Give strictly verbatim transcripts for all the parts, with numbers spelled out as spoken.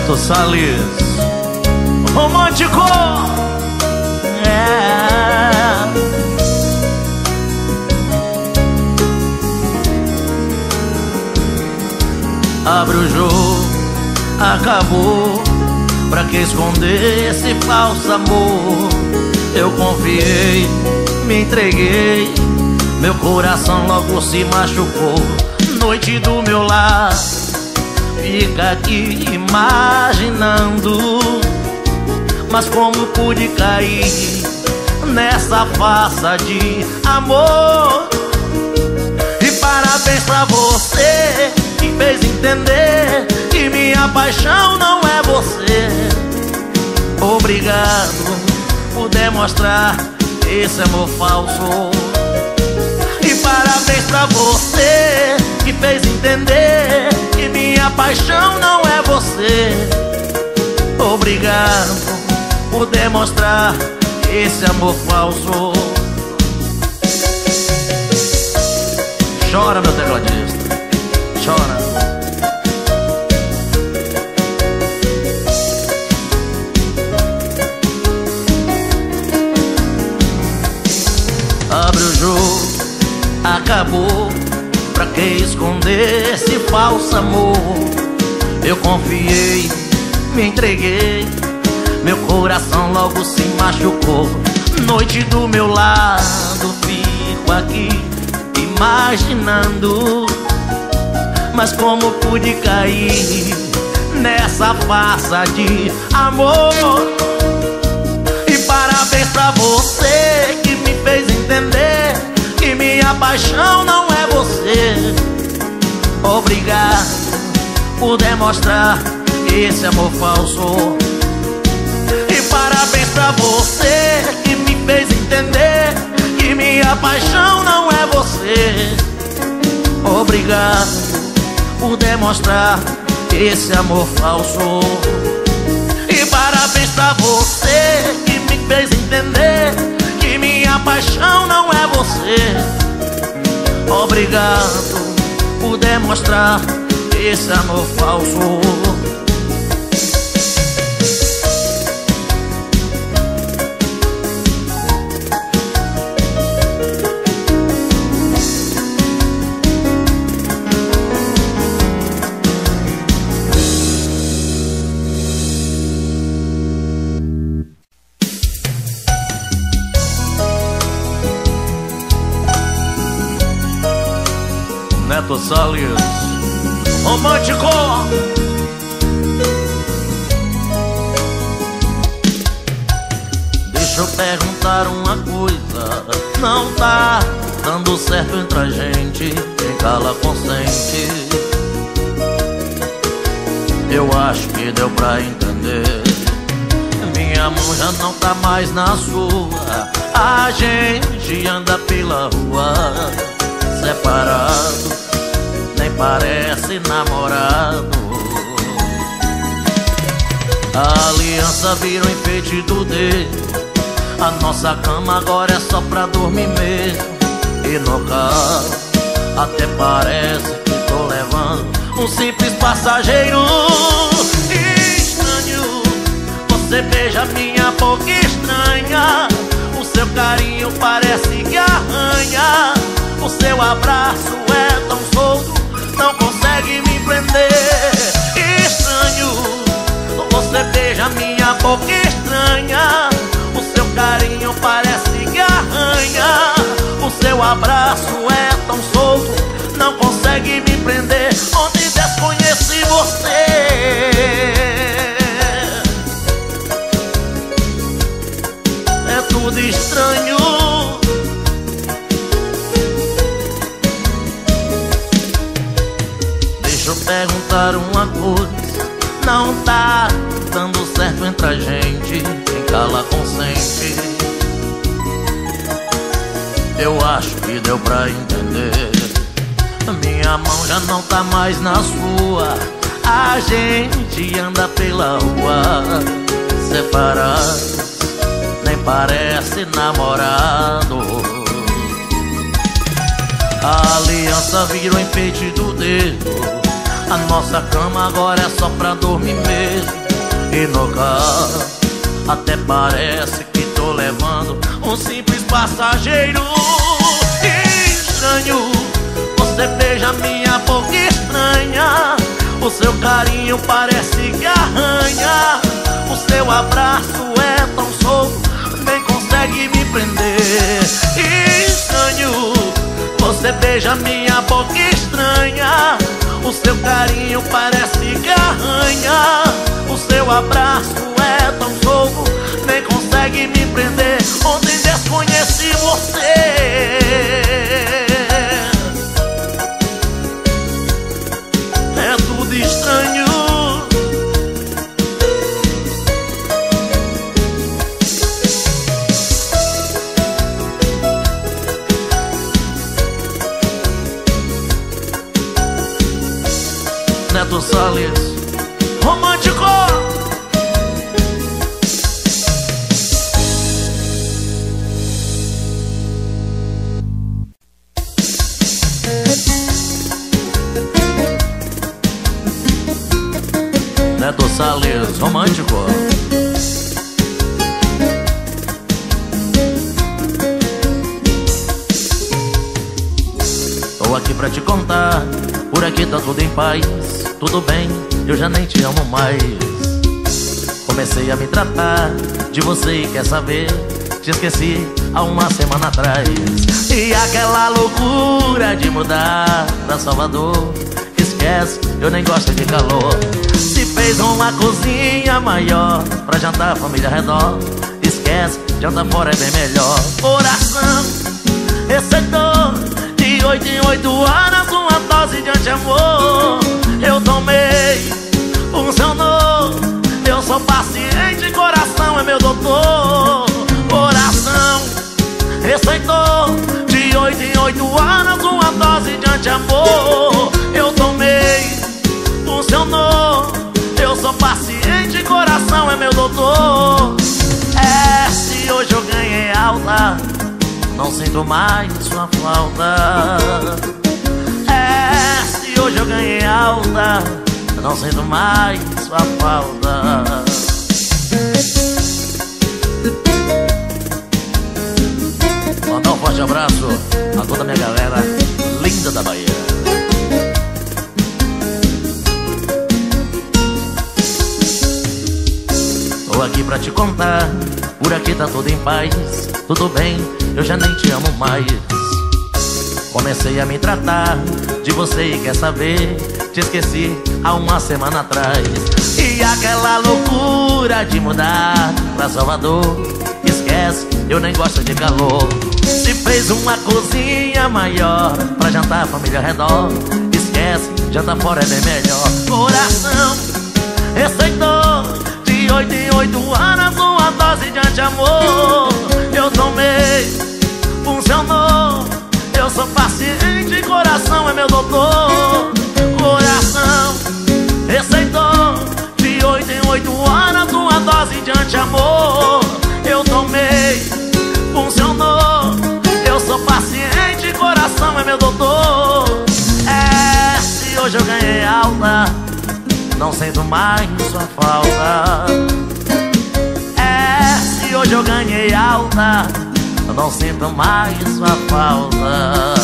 Neto Salles, romântico. É. Abre o jogo, acabou. Pra que esconder esse falso amor? Eu confiei, me entreguei, meu coração logo se machucou. Noite do meu lar, fica aqui imaginando, mas como pude cair nessa farsa de amor? E parabéns pra você que fez entender que minha paixão não é você. Obrigado por demonstrar esse amor falso. E parabéns pra você que fez entender que minha paixão não é você. Obrigado por demonstrar esse amor falso. Chora, meu tecladista, chora. Abre o jogo, acabou. Pra que esconder esse falso amor? Eu confiei, me entreguei, meu coração logo se machucou. Noite do meu lado, fico aqui imaginando, mas como pude cair nessa farsa de amor? E parabéns pra você que me fez entender que minha paixão não é você. Obrigado por demonstrar esse amor falso. E parabéns pra você que me fez entender que minha paixão não é você. Obrigado por demonstrar esse amor falso. E parabéns pra você que me fez entender que minha paixão não é você. Obrigado por demonstrar esse amor falso. Neto Salles, romântico. Deixa eu perguntar uma coisa. Não tá dando certo entre a gente, quem cala consente. Eu acho que deu pra entender. Minha mão já não tá mais na sua. A gente anda pela rua separado, nem parece namorado. A aliança virou enfeite do dedo. A nossa cama agora é só pra dormir mesmo. E no carro até parece que tô levando um simples passageiro. Estranho, você beija minha boca estranha. O seu carinho parece que arranha. O seu abraço é tão solto, não consegue me prender. Estranho, você beija minha boca estranha. O seu carinho parece que arranha. O seu abraço é tão solto, não consegue me prender. Ontem desconheci você. É tudo estranho. Deixa eu perguntar uma coisa. Não tá dando certo entre a gente, quem cala consente. Eu acho que deu pra entender. Minha mão já não tá mais na sua. A gente anda pela rua separados, nem parece namorado. A aliança virou enfeite do dedo. A nossa cama agora é só pra dormir mesmo. E no carro até parece que tô levando um simples passageiro. Estranho, você beija minha boca estranha. O seu carinho parece que arranha. O seu abraço é tão solto, nem consegue me prender. Estranho, você beija minha boca estranha. O seu carinho parece que arranha. O seu abraço é tão solto, nem consegue me prender. Ontem desconheci você. É tudo estranho. Neto Salles, romântico. Neto Salles, romântico. Tô aqui pra te contar, por aqui tá tudo em paz. Tudo bem, eu já nem te amo mais. Comecei a me tratar de você e quer saber, te esqueci há uma semana atrás. E aquela loucura de mudar pra Salvador, esquece, eu nem gosto de calor. Se fez uma cozinha maior pra jantar a família ao redor, esquece, jantar fora é bem melhor. Coração, receitou de oito em oito horas uma dose de anti-amor. Eu tomei, funcionou. Eu sou paciente, coração é meu doutor. Coração, receitou de oito em oito horas uma dose de anti-amor. Eu tomei, funcionou. Eu sou paciente, coração é meu doutor. É, se hoje eu ganhei alta, não sinto mais sua falta. É, se hoje eu ganhei alta, não sinto mais sua falta. Mandar um forte abraço a toda a minha galera linda da Bahia. Tô aqui pra te contar, por aqui tá tudo em paz. Tudo bem, eu já nem te amo mais. Comecei a me tratar de você e quer saber, te esqueci há uma semana atrás. E aquela loucura de mudar pra Salvador, esquece, eu nem gosto de calor. Se fez uma cozinha maior pra jantar a família ao redor, esquece, jantar fora é bem melhor. Coração, receitou de oito em oito horas uma dose de anti-amor. Eu tomei, funcionou. Eu sou paciente, coração é meu doutor. Coração, receitou de oito em oito horas uma dose de anti-amor. Eu tomei, funcionou. Eu sou paciente, coração é meu doutor. É, se hoje eu ganhei alta, não sinto mais sua falta. É, se hoje eu ganhei alta, eu não sinto mais sua falta.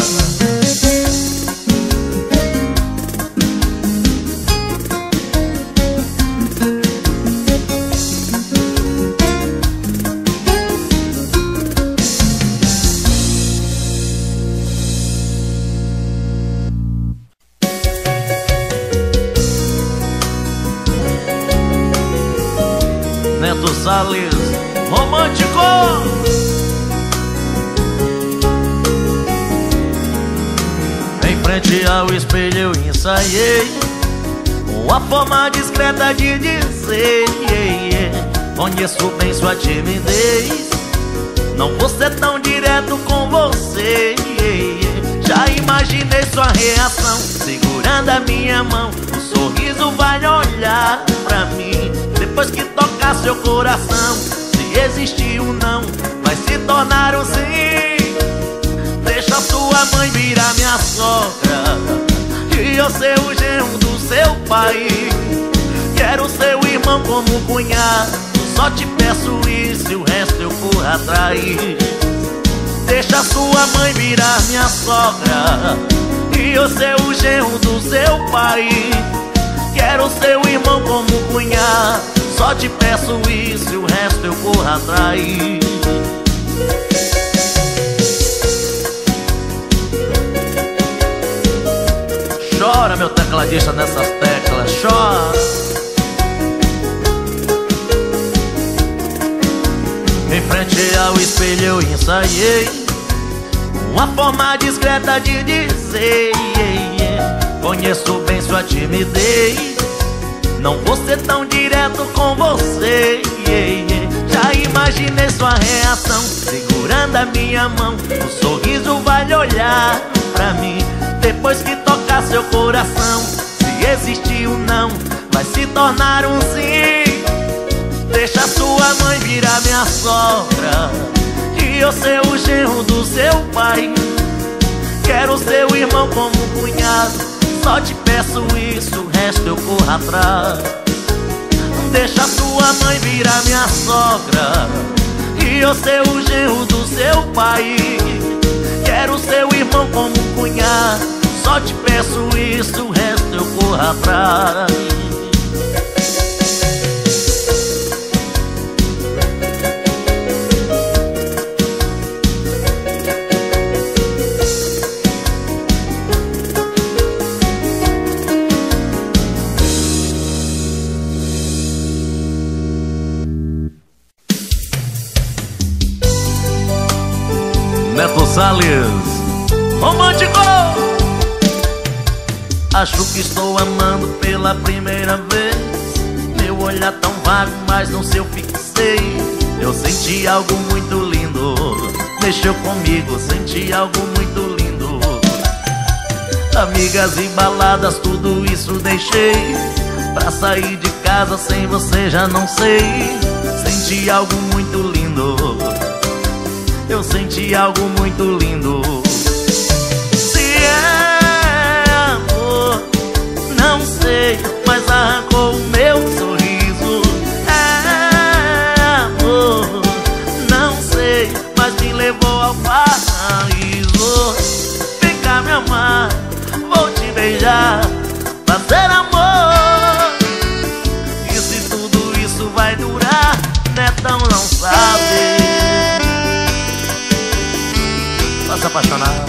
Neto Salles, romântico. Em frente ao espelho eu ensaiei uma forma discreta de dizer yeah, yeah. Conheço bem sua timidez, não vou ser tão direto com você yeah, yeah. Já imaginei sua reação, segurando a minha mão. O sorriso vai olhar pra mim depois que tocar seu coração. Se existir um não, vai se tornar um sim. Deixa sua mãe virar minha sogra e eu ser o genro do seu pai. Quero ser o irmão como cunhado, só te peço isso e o resto eu corro atrás. Deixa sua mãe virar minha sogra e eu ser o genro do seu pai. Quero ser o irmão como cunhado, só te peço isso e o resto eu corro atrás. Chora, meu tecladista, nessas teclas, chora. Em frente ao espelho eu ensaiei uma forma discreta de dizer: conheço bem sua timidez, não vou ser tão direto com você. Já imaginei sua reação, segurando a minha mão. O sorriso vai olhar pra mim depois que tocar seu coração. Se existir um não, vai se tornar um sim. Deixa sua mãe virar minha sogra e eu ser o genro do seu pai. Quero ser o irmão como cunhado, só te peço isso, o resto eu corro atrás. Deixa sua mãe virar minha sogra e eu ser o genro do seu pai. Quero ser o irmão como cunhado, só te peço isso, o resto eu corro atrás. Neto Salles, romântico. Acho que estou amando pela primeira vez. Meu olhar tão vago, mas no seu fixei. Eu senti algo muito lindo, mexeu comigo, senti algo muito lindo. Amigas e baladas, tudo isso deixei. Pra sair de casa sem você já não sei. Senti algo muito lindo, eu senti algo muito lindo. Se é amor, não sei, mas arrancou o meu sorriso. É amor, não sei, mas me levou ao paraíso. Vem cá me amar, vou te beijar, fazer amor. E se tudo isso vai durar, Netão não sabe. Se apaixonar.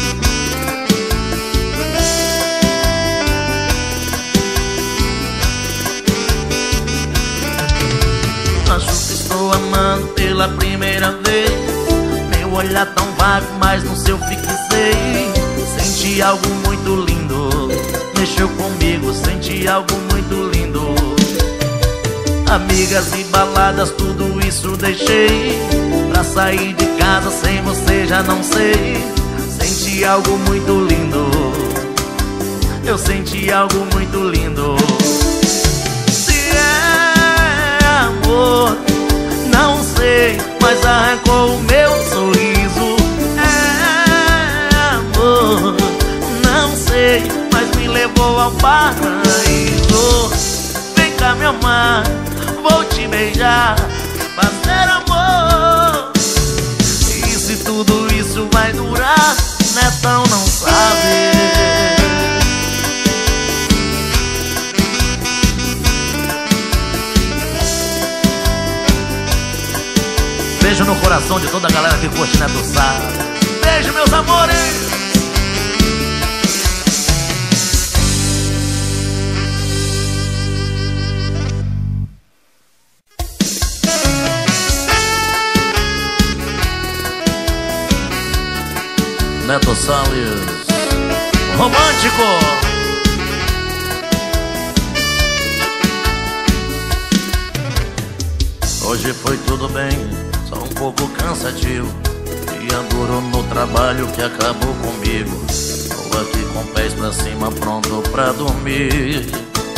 Acho que estou amando pela primeira vez. Meu olhar tão vago, mas no seu fixei. Senti algo muito lindo, mexeu comigo, senti algo muito lindo. Amigas e baladas, tudo isso deixei. Pra sair de casa sem você já não sei. Senti algo muito lindo, eu senti algo muito lindo. Se é amor, não sei, mas arrancou o meu sorriso. É amor, não sei, mas me levou ao paraíso. Vem cá me amar, vou te beijar, fazer amor. E se tudo isso vai durar, Netão não sabe. Beijo no coração de toda a galera que curte Neto Salles. Beijo, meus amores. Neto Salles, romântico. Hoje foi tudo bem, só um pouco cansativo. Dia duro no trabalho que acabou comigo. Tô aqui com pés pra cima, pronto pra dormir.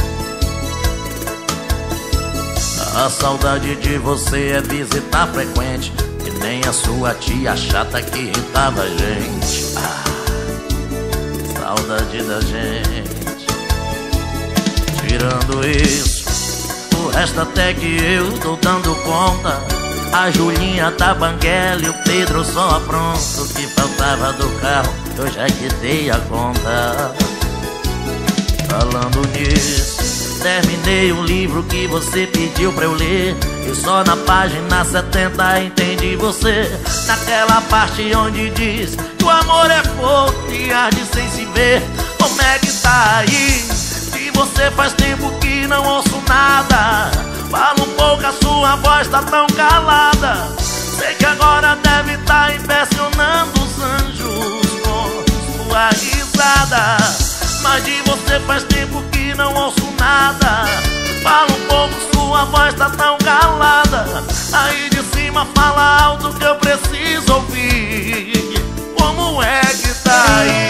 A saudade de você é visita frequente, que nem a sua tia chata que irritava a gente. Ah, saudade da gente. Tirando isso, o resto até que eu tô dando conta. A Julinha da Banguela e o Pedro só apronto. O que faltava do carro eu já quitei a conta. Falando nisso, terminei o livro que você pediu pra eu ler, e só na página setenta entendi você. Naquela parte onde diz que o amor é fogo e arde sem se ver. Como é que tá aí? Se você faz tempo que não ouço nada. Fala um pouco, a sua voz tá tão calada. Sei que agora deve tá impressionando os anjos com sua risada. Mas de você faz tempo que não ouço nada. Fala um pouco, sua voz tá tão calada. Aí de cima fala alto que eu preciso ouvir. Como é que tá aí?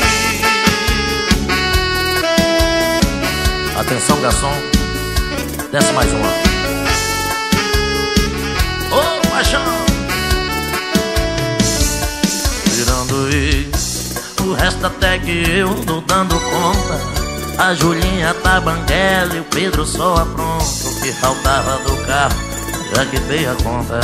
Atenção, garçom, desce mais uma. Ô, oh, paixão. Tirando isso, o resto até que eu tô dando conta. A Julinha da Banguela e o Pedro só apronto. O que faltava do carro já quitei a conta.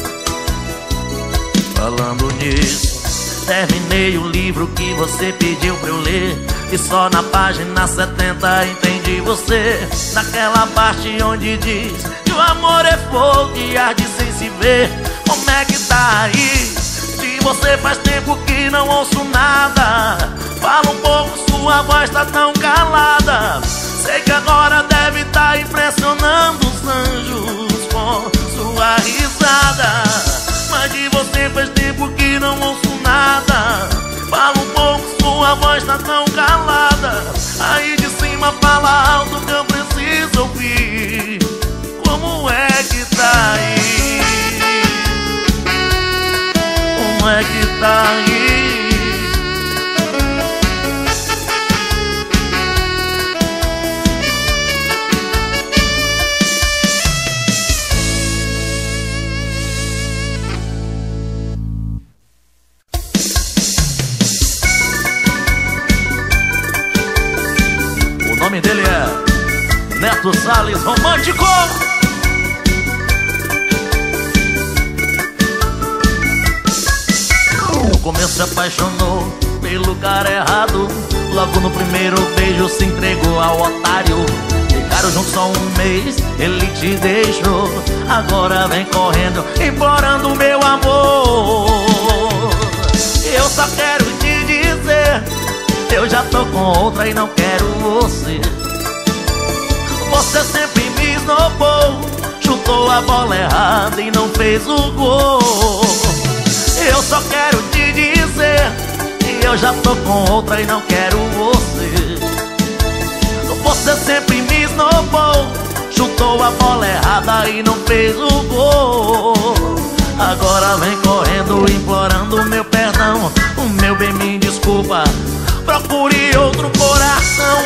Falando nisso, terminei o livro que você pediu pra eu ler, e só na página setenta entendi você. Naquela parte onde diz que o amor é fogo e arde sem se ver. Como é que tá aí? Se você faz tempo que não ouço nada. Fala um pouco, sua voz tá tão calada. Sei que agora deve tá impressionando os anjos com sua risada. Mas de você faz tempo que não ouço nada. Fala um pouco, sua voz tá tão calada. Aí de cima fala alto que eu preciso ouvir. Como é que tá aí? Como é que tá aí? O nome dele é Neto Salles Romântico. No começo se apaixonou pelo cara errado. Logo no primeiro beijo se entregou ao otário. Ficaram juntos só um mês, ele te deixou. Agora vem correndo, implorando meu amor. Eu só quero te dizer, eu já tô com outra e não quero você. Você sempre me esnobou, chutou a bola errada e não fez o gol. Eu só quero te dizer que eu já tô com outra e não quero você. Você sempre me esnobou, chutou a bola errada e não fez o gol. Agora vem correndo, implorando meu perdão. O meu bem, me desculpa, procure outro coração.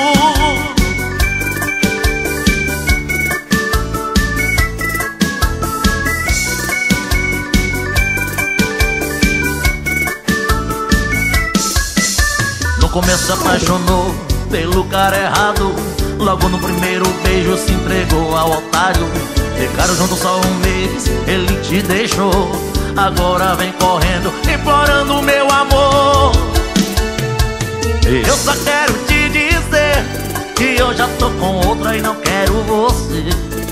No começo se apaixonou pelo cara errado. Logo no primeiro beijo se entregou ao otário. Ficaram juntos só um mês, ele te deixou. Agora vem correndo, implorando meu amor. Eu só quero te dizer que eu já tô com outra e não quero você.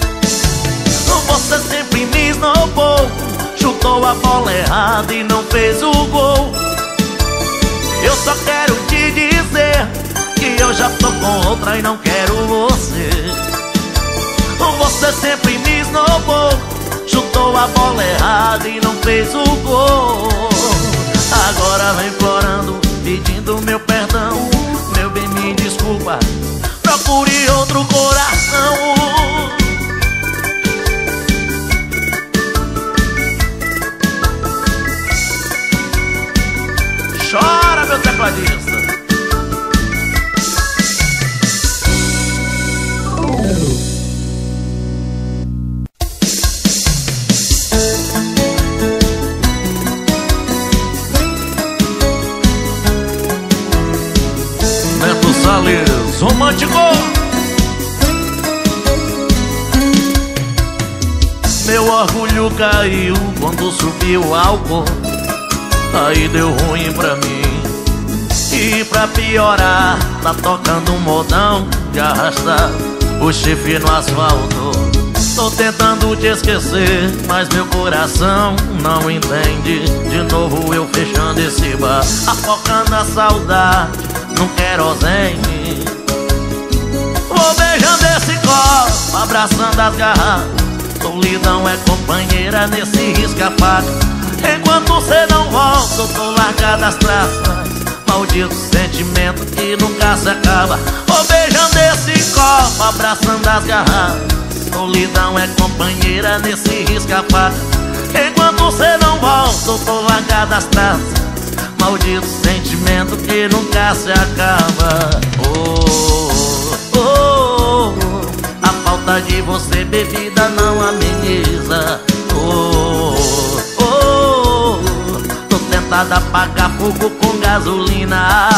Você sempre me esnobou, chutou a bola errada e não fez o gol. Eu só quero te dizer que eu já tô com outra e não quero você. Você sempre me esnobou, chutou a bola errada e não fez o gol. Agora vem implorando, pedindo meu perdão. Meu bem, me desculpa, procure outro coração. Chora, meu tecladista. orgulho caiu quando subiu o álcool. Aí deu ruim pra mim. E pra piorar, tá tocando um modão de arrastar o chifre no asfalto. Tô tentando te esquecer, mas meu coração não entende. De novo eu fechando esse bar, afocando a saudade num querosene. Vou beijando esse copo, abraçando as garrafas. Solidão é companheira nesse risca-faca. Enquanto cê não volta, eu tô largado as traças. Maldito sentimento que nunca se acaba. Vou beijando esse copo, abraçando as garrafas. Solidão é companheira nesse risca-faca. Enquanto cê não volta, eu tô largado as traças. Maldito sentimento que nunca se acaba. Oh, oh, oh, oh. A falta de você bebida não ameniza. Oh, oh, oh, oh. Tô tentado apagar fogo com gasolina.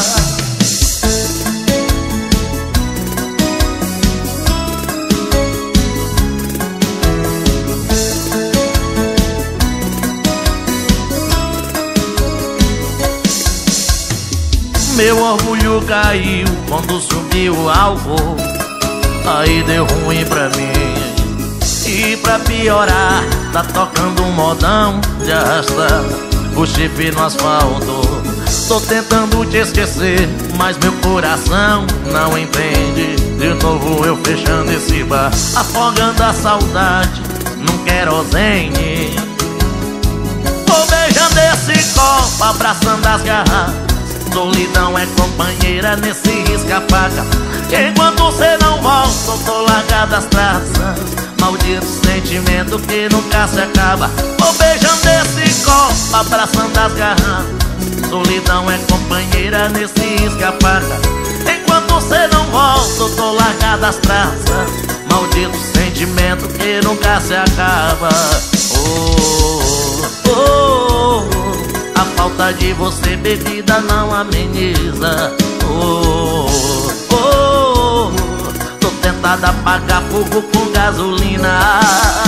Meu orgulho caiu quando subiu o álcool. Aí deu ruim pra mim. E pra piorar, tá tocando um modão de arrastar o chifre no asfalto. Tô tentando te esquecer, mas meu coração não entende. De novo eu fechando esse bar, afogando a saudade num querosene. Vou beijando esse copo, abraçando as garrafas. Solidão é companheira nesse risca-faca. Enquanto cê não volta, eu tô largado as traças. Maldito sentimento que nunca se acaba. Vou beijando esse copo, abraçando as garrafas. Solidão é companheira nesse risca-faca. Enquanto cê não volta, eu tô largado as traças. Maldito sentimento que nunca se acaba. Oh, oh, oh, oh. A falta de você bebida não ameniza. Oh, oh, oh. Tô tentado apagar fogo com gasolina.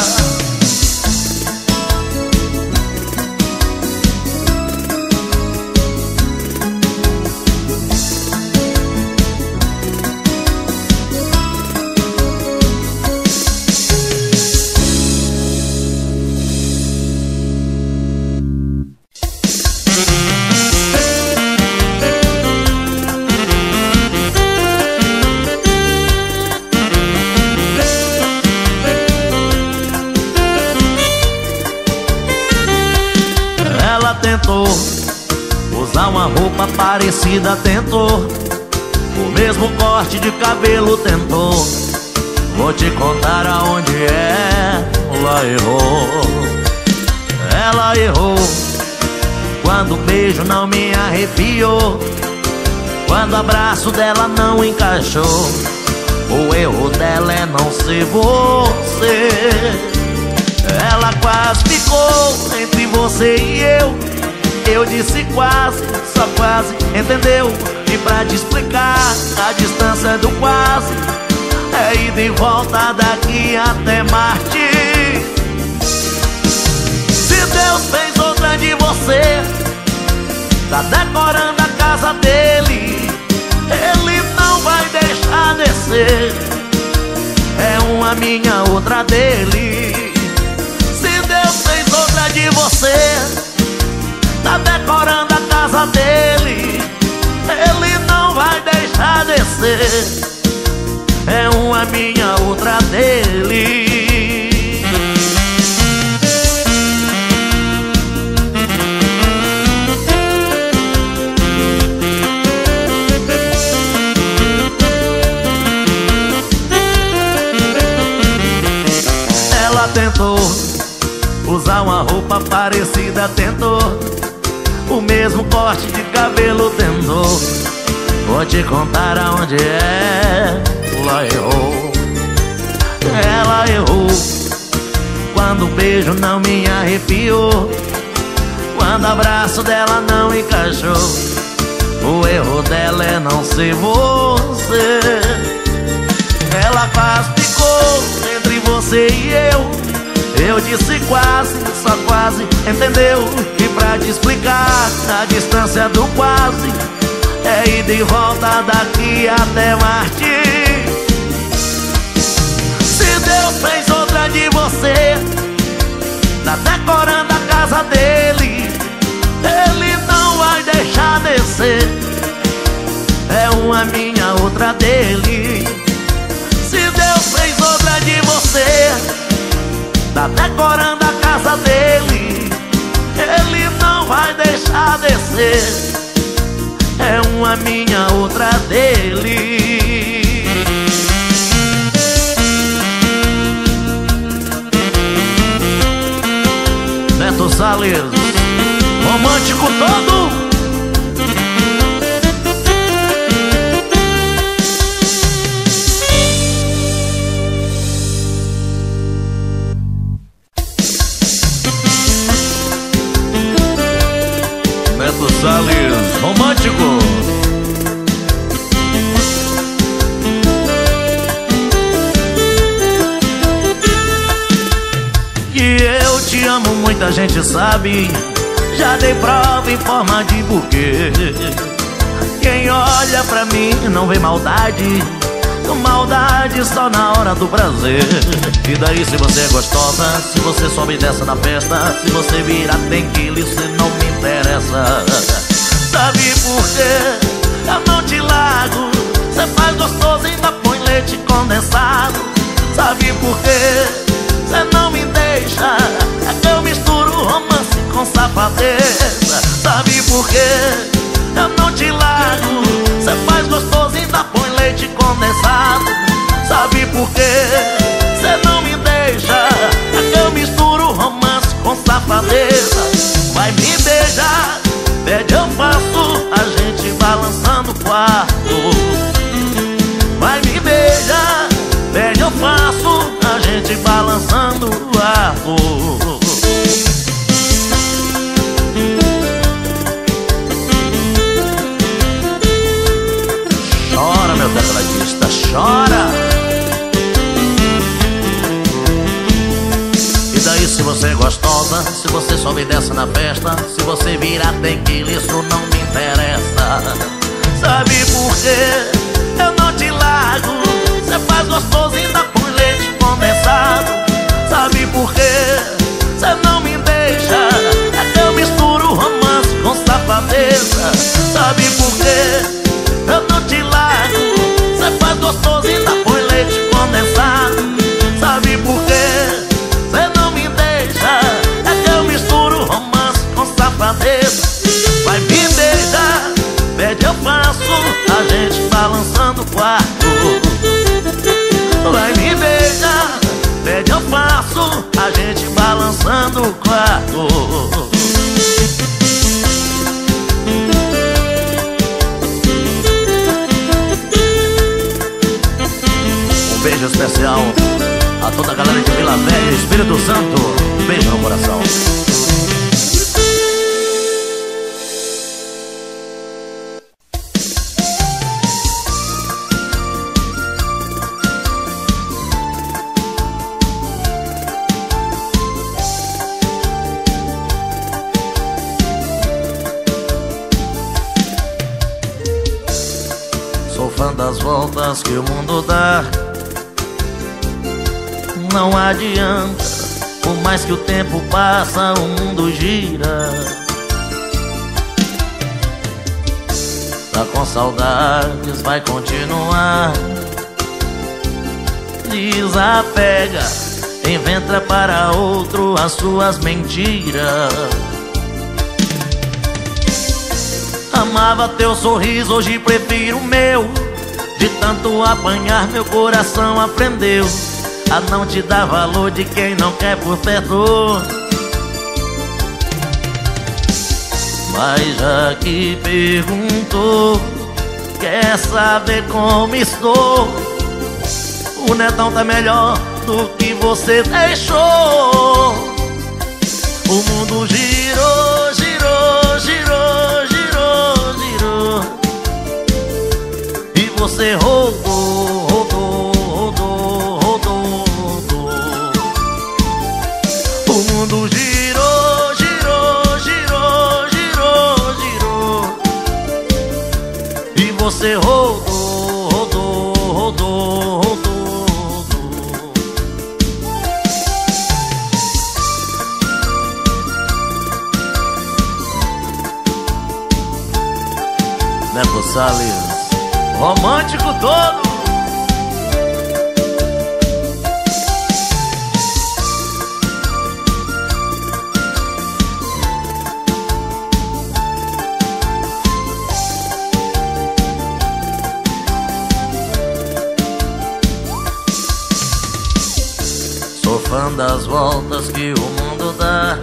Tentou usar uma roupa parecida, tentou o mesmo corte de cabelo, tentou. Vou te contar aonde ela errou. Ela errou quando o beijo não me arrepiou, quando o abraço dela não encaixou. O erro dela é não ser você. Ela quase ficou entre você e eu. Eu disse quase, só quase, entendeu? E pra te explicar, a distância do quase é ida e volta daqui até Marte. Se Deus fez outra de você, tá decorando a casa dele, ele não vai deixar descer. É uma minha, outra dele. Se Deus fez outra de você, tá decorando a casa dele, ele não vai deixar descer. É uma minha, outra dele. Ela tentou usar uma roupa parecida, tentou o mesmo corte de cabelo, tentou. Vou te contar aonde ela errou. Ela errou quando o beijo não me arrepiou, quando o abraço dela não encaixou. O erro dela é não ser você. Ela quase ficou entre você e eu. Eu disse quase, só quase, entendeu? E pra te explicar, a distância do quase é ida e volta daqui até Marte. Se Deus fez outra de você, tá decorando a casa dele, ele não vai deixar descer. É uma minha, outra dele. Se Deus fez outra de você, tá decorando a casa dele, ele não vai deixar descer. É uma minha, outra dele. Neto Salles, romântico todo. Neto Salles, romântico. Que eu te amo, muita gente sabe, já dei prova em forma de buquê. Quem olha pra mim não vê maldade, maldade só na hora do prazer. E daí se você é gostosa, se você sobe dessa na festa, se você vira tem quilo, isso não me interessa. Sabe por quê? Eu não te largo, cê faz gostoso e ainda põe leite condensado. Sabe por quê? Cê não me deixa, é que eu misturo romance com safadeza. Sabe por quê? Eu não te largo, cê faz gostoso e ainda põe leite condensado. Sabe por quê? Cê não me deixa, é que eu misturo romance com safadeza. Vai me beijar, pede eu faço, a gente balançando o quarto. Vai me beijar, pede eu faço, a gente balançando o arco. Chora, meu tecladista, chora. E daí se você é gostosa, se você sobe e desce na festa, se você virar tem quilo, isso não me interessa. Sabe por quê? Eu não te largo, cê faz gostoso e ainda põe leite condensado. Sabe por quê? Cê não me deixa, é que eu misturo romance com safadeza. Sabe por quê? Eu não te largo, cê faz gostoso e ainda põe leite condensado. Sabe por quê? Cê não me deixa, é que eu misturo romance com safadeza. Vai me beijar, pede eu faço, a gente balançando o quarto. Vai me beijar, pede eu faço, a gente balançando o quarto. Um beijo especial a toda a galera de Vila Velha, Espírito Santo. Um beijo no coração. Sou fã das voltas que o mundo dá. Não adianta, por mais que o tempo passa, o mundo gira. Tá com saudades, vai continuar. Desapega, inventa para outro as suas mentiras. Amava teu sorriso, hoje prefiro o meu. De tanto apanhar, meu coração aprendeu a não te dar valor de quem não quer por perto. Mas já que perguntou, quer saber como estou? O Netão tá melhor do que você deixou. O mundo girou, girou, girou, girou, girou, e você rodou, rodou, rodou, rodou, rodou. Salles, romântico todo. Sou fã das voltas que o mundo dá.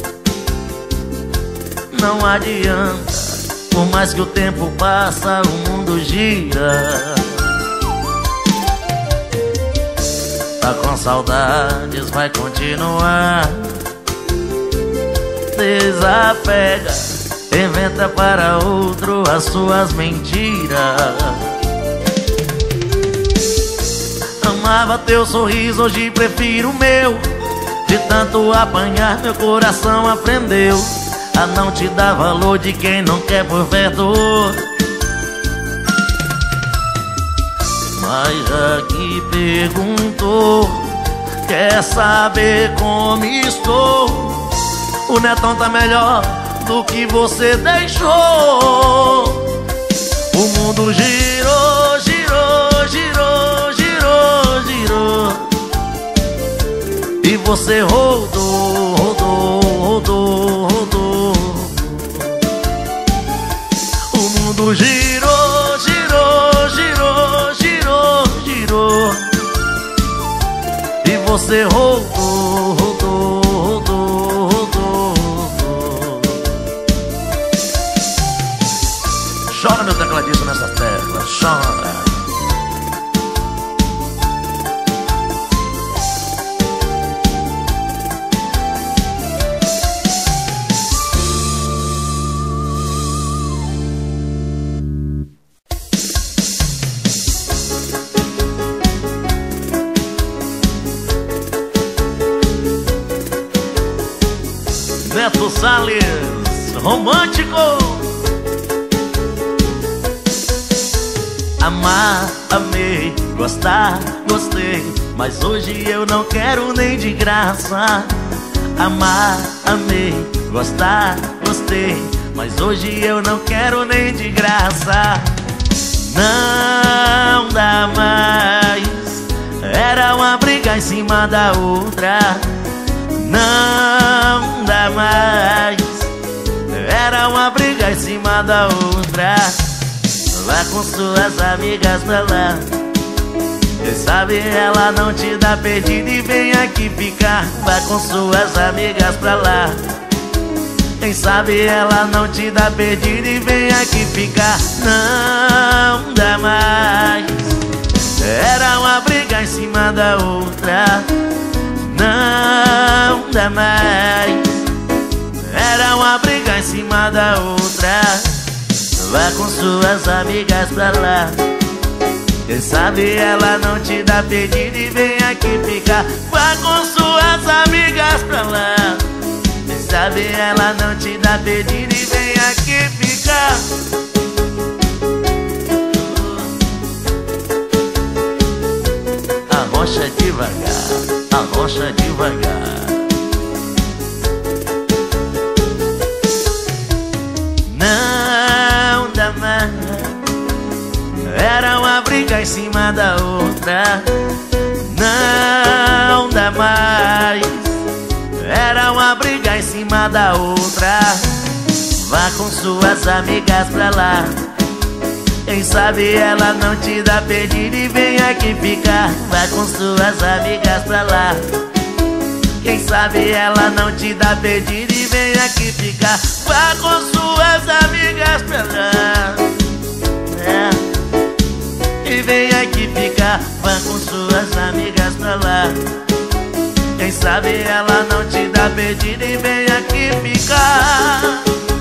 Não adianta, por mais que o tempo passa, o mundo gira. Tá com saudades, vai continuar. Desapega, inventa para outro as suas mentiras. Amava teu sorriso, hoje prefiro o meu. De tanto apanhar, meu coração aprendeu a não te dar valor de quem não quer por perto. Mas já que perguntou, quer saber como estou? O Netão tá melhor do que você deixou. O mundo girou, girou, girou, girou, girou, e você rodou, rodou, rodou, rodou. O mundo girou, girou, girou, girou, girou, e você rodou, rodou, rodou, rodou. Chora, meu tecladista, nessas teclas, chora. Neto Salles, romântico. Amar, amei, gostar, gostei, mas hoje eu não quero nem de graça. Amar, amei, gostar, gostei, mas hoje eu não quero nem de graça. Não dá mais, era uma briga em cima da outra. Não dá mais, era uma briga em cima da outra. Vá com suas amigas pra lá, quem sabe ela não te dá pedido e vem aqui ficar. Vá com suas amigas pra lá, quem sabe ela não te dá pedido e vem aqui ficar. Não dá mais, era uma briga em cima da outra. Não dá mais, era uma briga em cima da outra. Vá com suas amigas pra lá, quem sabe ela não te dá pedido e vem aqui ficar. Vá com suas amigas pra lá, quem sabe ela não te dá pedido e vem aqui ficar. Arrocha devagar, arrocha devagar. Não dá mais, era uma briga em cima da outra. Não dá mais, era uma briga em cima da outra. Vá com suas amigas pra lá, quem sabe ela não te dá pedido e vem aqui ficar. Vá com suas amigas pra lá, quem sabe ela não te dá pedido e vem aqui ficar. Vá com suas amigas pra lá, é, e vem aqui ficar. Vá com suas amigas pra lá, quem sabe ela não te dá pedido e vem aqui ficar.